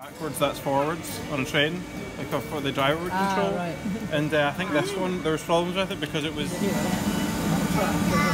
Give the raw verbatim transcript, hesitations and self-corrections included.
Backwards, that's forwards on a train, like for the driver would Ah, control. right. And uh, I think this one, there was problems with it because it was... Yeah.